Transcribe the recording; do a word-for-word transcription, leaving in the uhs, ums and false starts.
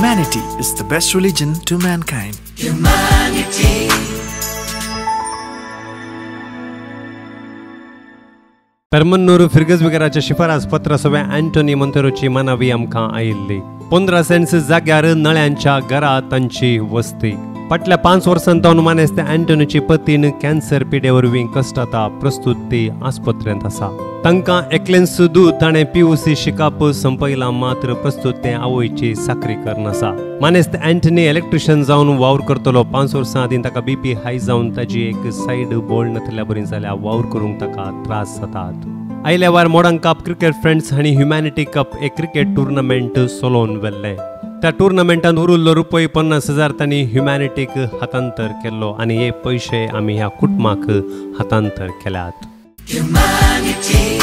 Humanity is the best religion to mankind. Humanity. परमन्नूर फिरगजविकाराच्या शिफारस पत्र सव्या अँटोनी मोंतेरोची मानावी आमकां आयिल्ली. पंदरा सेंट्स जाग्यार नळ्यांच्या घरात तांची वस्ती. फाटल्या पांच वर्सांत मानेस्ते अँटोनीची पतीन कॅन्सर पिडे वरवीं कश्टाता प्रस्तुत ती आस्पत्रेंत आसा. तांकां एकलें सुद्दां ताणें पीयूसी शिकाप संपयला, मात्र प्रस्तुत ते आवयची साखरीकरण आसा. मानेस्ते अँटनी इलेक्ट्रिशियन जावन वावर करतलो. पांच वर्सां आदीं ताका बीपी हाय जावन ताजी एक सायड बोल्ड नासल्या बरी जाल्यार वावर करूंक ताका त्रास जातात. आयल्या वार मॉडर्न कप क्रिकेट फ्रेंड्स हांणी ह्युमॅनिटी कप एक क्रिकेट टुर्नामेंट चलोवन व्हेल्लें. त्या टुर्नामेंटांत उरिल्लो रुपये पन्नास हजार तांणी ह्युमॅनिटीक हस्तांतर केल्लो आनी हे पयशे आमी ह्या कुटुंबाक हस्तांतर केल्यात. Humanity.